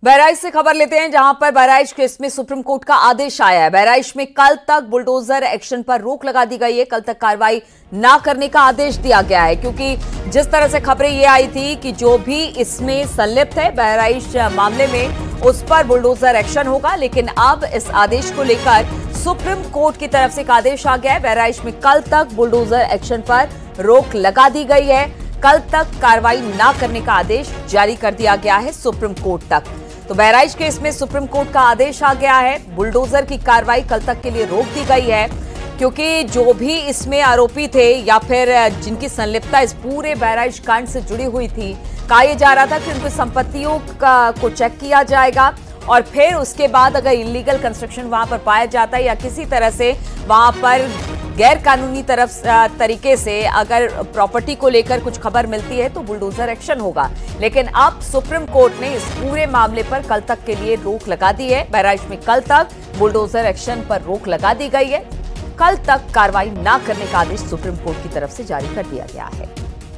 बहराइच से खबर लेते हैं, जहां पर बहराइच केस में सुप्रीम कोर्ट का आदेश आया है। बहराइच में कल तक बुलडोजर एक्शन पर रोक लगा दी गई है। कल तक कार्रवाई ना करने का आदेश दिया गया है, क्योंकि जिस तरह से खबरें ये आई थी कि जो भी इसमें संलिप्त है बहराइच मामले में, उस पर बुलडोजर एक्शन होगा। लेकिन अब इस आदेश को लेकर सुप्रीम कोर्ट की तरफ से एक आदेश आ गया है। बहराइच में कल तक बुलडोजर एक्शन पर रोक लगा दी गई है। कल तक कार्रवाई ना करने का आदेश जारी कर दिया गया है सुप्रीम कोर्ट तक। तो बहराइच केस में सुप्रीम कोर्ट का आदेश आ गया है। बुलडोजर की कार्रवाई कल तक के लिए रोक दी गई है, क्योंकि जो भी इसमें आरोपी थे या फिर जिनकी संलिप्तता इस पूरे बहराइच कांड से जुड़ी हुई थी, कहा यह जा रहा था कि उनकी संपत्तियों को चेक किया जाएगा और फिर उसके बाद अगर इलीगल कंस्ट्रक्शन वहां पर पाया जाता है या किसी तरह से वहां पर गैर कानूनी तरीके से अगर प्रॉपर्टी को लेकर कुछ खबर मिलती है तो बुलडोजर एक्शन होगा। लेकिन अब सुप्रीम कोर्ट ने इस पूरे मामले पर कल तक के लिए रोक लगा दी है। बहराइच में कल तक बुलडोजर एक्शन पर रोक लगा दी गई है। कल तक कार्रवाई न करने का आदेश सुप्रीम कोर्ट की तरफ से जारी कर दिया गया है।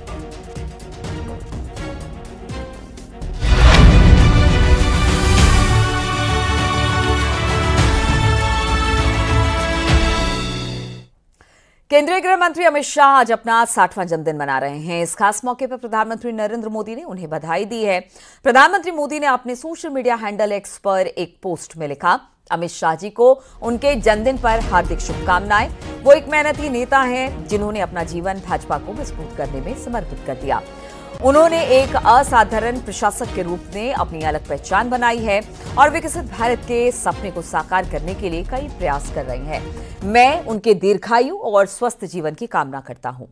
केंद्रीय गृह मंत्री अमित शाह आज अपना 60वां जन्मदिन मना रहे हैं। इस खास मौके पर प्रधानमंत्री नरेंद्र मोदी ने उन्हें बधाई दी है। प्रधानमंत्री मोदी ने अपने सोशल मीडिया हैंडल एक्स पर एक पोस्ट में लिखा, अमित शाह जी को उनके जन्मदिन पर हार्दिक शुभकामनाएं। वो एक मेहनती नेता हैं जिन्होंने अपना जीवन भाजपा को मजबूत करने में समर्पित कर दिया। उन्होंने एक असाधारण प्रशासक के रूप में अपनी अलग पहचान बनाई है और विकसित भारत के सपने को साकार करने के लिए कई प्रयास कर रही हैं। मैं उनके दीर्घायु और स्वस्थ जीवन की कामना करता हूं।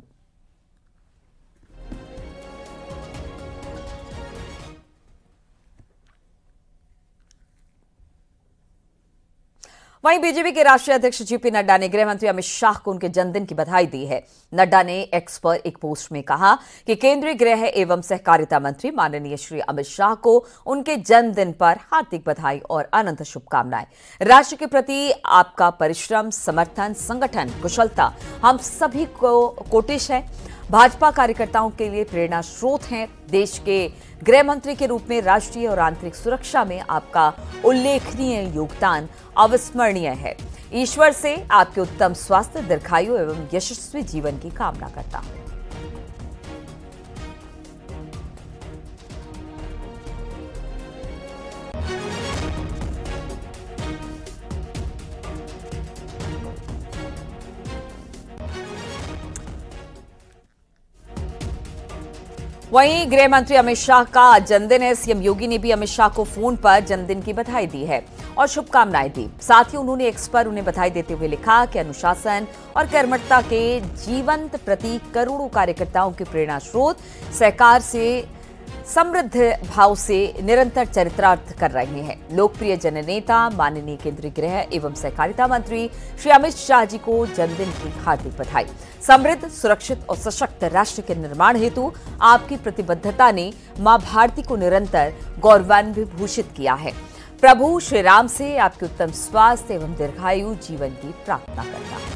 वहीं बीजेपी के राष्ट्रीय अध्यक्ष जेपी नड्डा ने गृह मंत्री अमित शाह को उनके जन्मदिन की बधाई दी है। नड्डा ने एक्स पर एक पोस्ट में कहा कि केंद्रीय गृह एवं सहकारिता मंत्री माननीय श्री अमित शाह को उनके जन्मदिन पर हार्दिक बधाई और अनंत शुभकामनाएं। राष्ट्र के प्रति आपका परिश्रम, समर्थन, संगठन, कुशलता हम सभी को कोटिश है। भाजपा कार्यकर्ताओं के लिए प्रेरणा स्रोत हैं। देश के गृह मंत्री के रूप में राष्ट्रीय और आंतरिक सुरक्षा में आपका उल्लेखनीय योगदान अविस्मरणीय है। ईश्वर से आपके उत्तम स्वास्थ्य, दीर्घायु एवं यशस्वी जीवन की कामना करता हूं। वहीं गृह मंत्री अमित शाह का जन्मदिन है। सीएम योगी ने भी अमित शाह को फोन पर जन्मदिन की बधाई दी है और शुभकामनाएं दी। साथ ही उन्होंने एक्स पर उन्हें बधाई देते हुए लिखा कि अनुशासन और कर्मठता के जीवंत प्रतीक करोड़ों कार्यकर्ताओं के प्रेरणा स्रोत सहकार से समृद्ध भाव से निरंतर चरितार्थ कर रहे हैं। लोकप्रिय जननेता माननीय केंद्रीय गृह एवं सहकारिता मंत्री श्री अमित शाह जी को जन्मदिन की हार्दिक बधाई। समृद्ध, सुरक्षित और सशक्त राष्ट्र के निर्माण हेतु आपकी प्रतिबद्धता ने मां भारती को निरंतर गौरवान्वित किया है। प्रभु श्री राम से आपके उत्तम स्वास्थ्य एवं दीर्घायु जीवन की प्रार्थना करता हूं।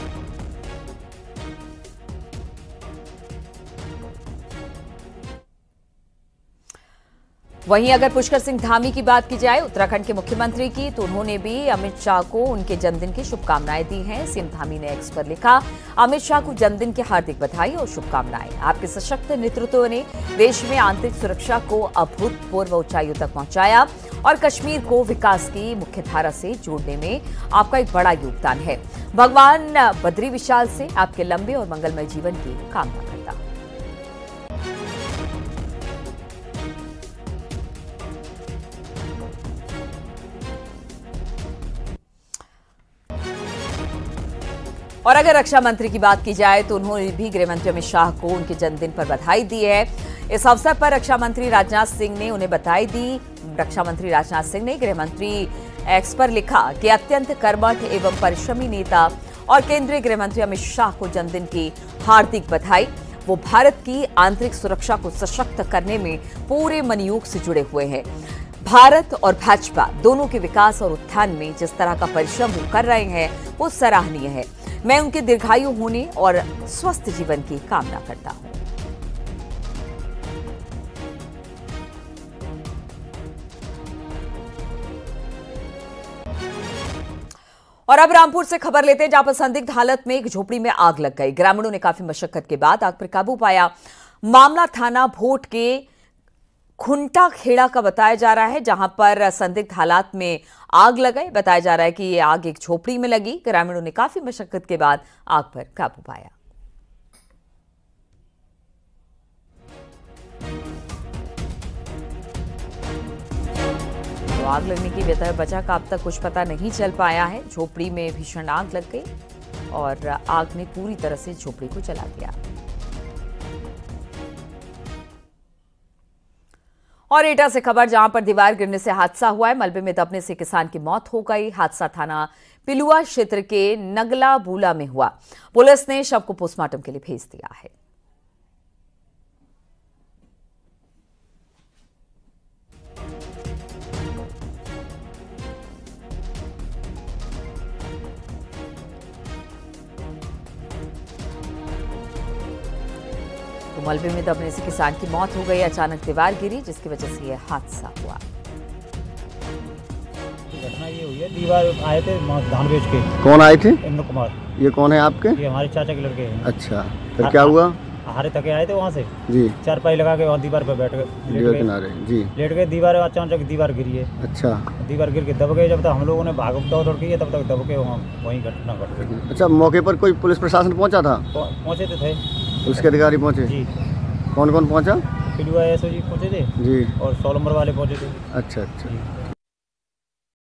वहीं अगर पुष्कर सिंह धामी की बात की जाए, उत्तराखंड के मुख्यमंत्री की, तो उन्होंने भी अमित शाह को उनके जन्मदिन की शुभकामनाएं दी हैं। सीएम धामी ने एक्स पर लिखा, अमित शाह को जन्मदिन की हार्दिक बधाई और शुभकामनाएं। आपके सशक्त नेतृत्व ने देश में आंतरिक सुरक्षा को अभूतपूर्व ऊंचाइयों तक पहुंचाया और कश्मीर को विकास की मुख्यधारा से जोड़ने में आपका एक बड़ा योगदान है। भगवान बद्री विशाल से आपके लंबे और मंगलमय जीवन की कामना करता हूं। और अगर रक्षा मंत्री की बात की जाए तो उन्होंने भी गृह मंत्री अमित शाह को उनके जन्मदिन पर बधाई दी है। इस अवसर पर रक्षा मंत्री राजनाथ सिंह ने उन्हें बधाई दी। रक्षा मंत्री राजनाथ सिंह ने गृह मंत्री एक्स पर लिखा कि अत्यंत कर्मठ एवं परिश्रमी नेता और केंद्रीय गृह मंत्री अमित शाह को जन्मदिन की हार्दिक बधाई। वो भारत की आंतरिक सुरक्षा को सशक्त करने में पूरे मनयोग से जुड़े हुए हैं। भारत और भाजपा दोनों के विकास और उत्थान में जिस तरह का परिश्रम वो कर रहे हैं वो सराहनीय है। मैं उनके दीर्घायु होने और स्वस्थ जीवन की कामना करता हूं। और अब रामपुर से खबर लेते हैं, जहां पर संदिग्ध हालत में एक झोपड़ी में आग लग गई। ग्रामीणों ने काफी मशक्कत के बाद आग पर काबू पाया। मामला थाना भोट के खुंटा खेड़ा का बताया जा रहा है, जहां पर संदिग्ध हालात में आग लग गई। बताया जा रहा है कि ये आग एक झोपड़ी में लगी। ग्रामीणों ने काफी मशक्कत के बाद आग पर काबू पाया। तो आग लगने की वजह का अब तक कुछ पता नहीं चल पाया है। झोपड़ी में भीषण आग लग गई और आग ने पूरी तरह से झोपड़ी को जला दिया। और एटा से खबर, जहां पर दीवार गिरने से हादसा हुआ है। मलबे में दबने से किसान की मौत हो गई। हादसा थाना पिलुआ क्षेत्र के नगला बूला में हुआ। पुलिस ने शव को पोस्टमार्टम के लिए भेज दिया है। तो मलबे में दबने से किसान की मौत हो गई। अचानक दीवार गिरी, जिसकी वजह से यह हादसा हुआ। घटना ये हुई है, दीवार आए थे धान बेच के। कौन आए थे? इंद्र कुमार। ये कौन है आपके? ये हमारे चाचा के लड़के हैं। अच्छा, फिर क्या हुआ? हारे थके आए थे वहाँ से जी। चारपाई लगा के वहाँ दीवार पे बैठ गए, दीवार किनारे जी लेट गए। दीवार अचानक दीवार गिरी है। अच्छा, दीवार गिर के दब गए। जब तक हम लोगों ने भाग दौड़ की है, तब तक दब के वहीं घटना घट गई। अच्छा, मौके पर कोई पुलिस प्रशासन पहुंचा था? पहुँचे थे उसके अधिकारी पहुंचे जी। कौन कौन पहुंचा? पिलुआ एसओ जी पहुँचे थे जी, और 100 नंबर वाले पहुँचे थे। अच्छा अच्छा।